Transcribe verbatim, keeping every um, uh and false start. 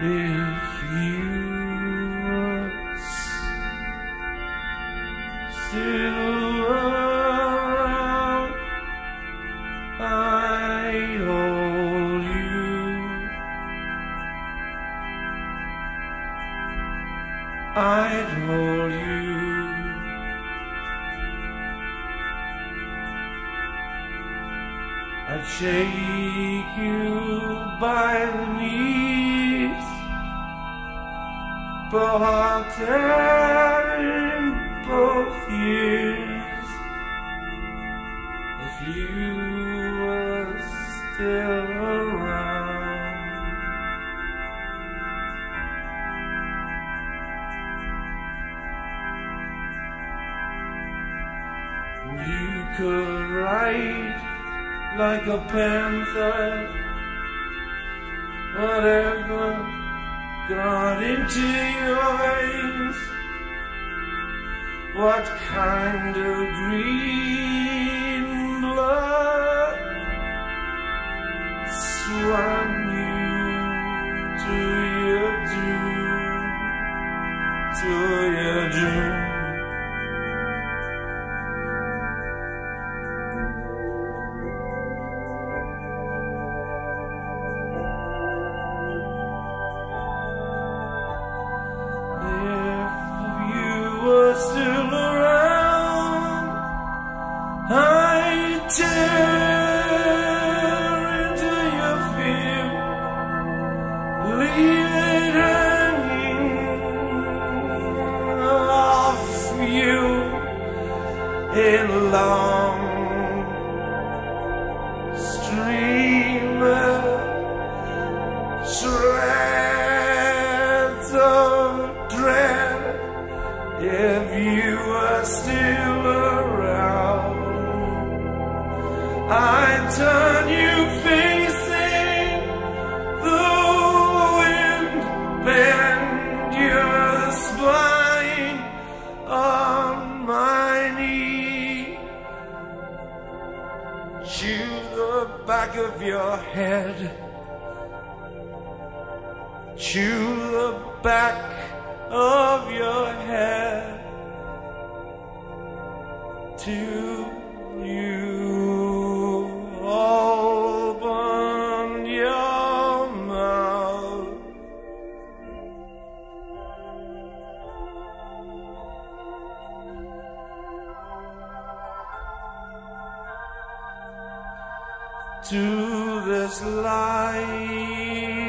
If you were still around, I'd hold you. I'd hold you. I'd shake you by the knees, both in both ears. If you were still around, you could write like a panther, whatever got into your veins, what kind of green blood swam you to your doom, to your doom. Still around, I tear into your field, leave it hanging off you in long streamer shreds of dread. If you were still around, I'd turn you facing the wind, bend your spine on my knee, chew the back of your head, chew the back of your head till you open your mouth. To this life